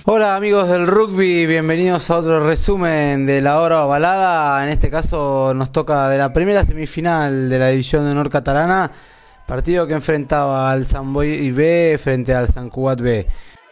Hola amigos del rugby, bienvenidos a otro resumen de la hora ovalada. En este caso nos toca de la primera semifinal de la División de Honor Catalana, partido que enfrentaba al Sant Boi B frente al Sant Cugat B.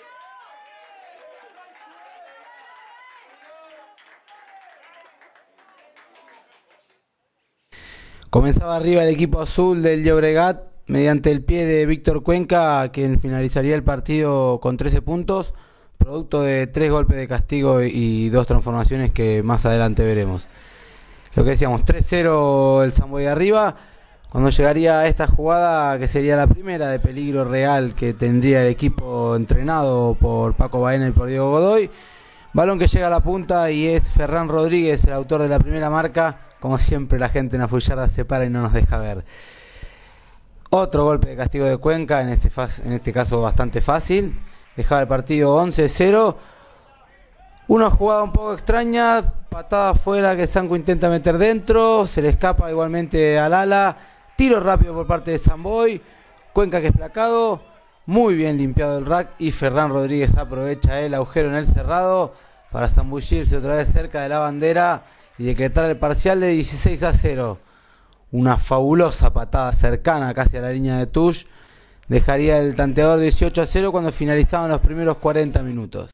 Comenzaba arriba el equipo azul del Llobregat mediante el pie de Víctor Cuenca, quien finalizaría el partido con 13 puntos, producto de 3 golpes de castigo y 2 transformaciones que más adelante veremos. Lo que decíamos, 3-0 el Sant Boi arriba, cuando llegaría a esta jugada que sería la primera de peligro real que tendría el equipo entrenado por Paco Baena y por Diego Godoy. Balón que llega a la punta y es Ferran Rodríguez, el autor de la primera marca. Como siempre, la gente en Afuyarda se para y no nos deja ver. Otro golpe de castigo de Cuenca, en este caso bastante fácil. Dejaba el partido 11-0. Una jugada un poco extraña, patada afuera que Sanco intenta meter dentro, se le escapa igualmente al ala. Tiro rápido por parte de Sant Boi. Cuenca que es placado, muy bien limpiado el rack y Ferran Rodríguez aprovecha el agujero en el cerrado para zambullirse otra vez cerca de la bandera y decretar el parcial de 16-0. Una fabulosa patada cercana casi a la línea de touch dejaría el tanteador 18-0 cuando finalizaban los primeros 40 minutos.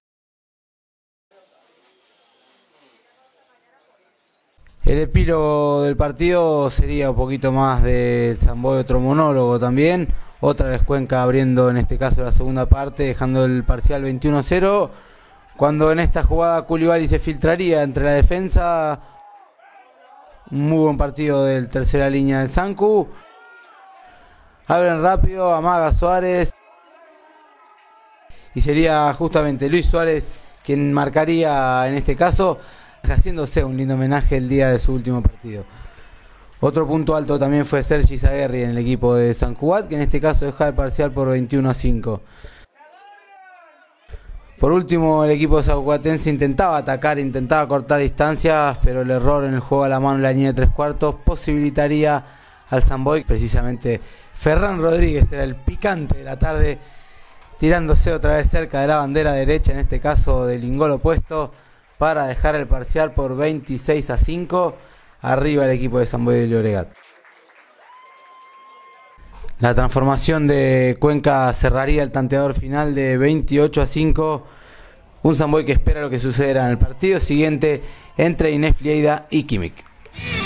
El epílogo del partido sería un poquito más del Sant Boi, otro monólogo también. Otra vez Cuenca abriendo en este caso la segunda parte, dejando el parcial 21-0. Cuando en esta jugada Coulibaly se filtraría entre la defensa. Un muy buen partido del tercera línea del Sancu. Abren rápido, amaga Suárez. Y sería justamente Luis Suárez quien marcaría en este caso, haciéndose un lindo homenaje el día de su último partido. Otro punto alto también fue Sergi Zaguerri en el equipo de Sant Cugat, que en este caso dejaba el parcial por 21-5. Por último, el equipo sancugatense intentaba atacar, intentaba cortar distancias, pero el error en el juego a la mano en la línea de 3/4 posibilitaría al Sant Boi. Precisamente Ferran Rodríguez era el picante de la tarde, tirándose otra vez cerca de la bandera derecha, en este caso del lingol opuesto, para dejar el parcial por 26-5, arriba el equipo de Sant Boi de Llobregat. La transformación de Cuenca cerraría el tanteador final de 28-5. Un Sant Boi que espera lo que sucederá en el partido siguiente entre Inés Lleida y Químic.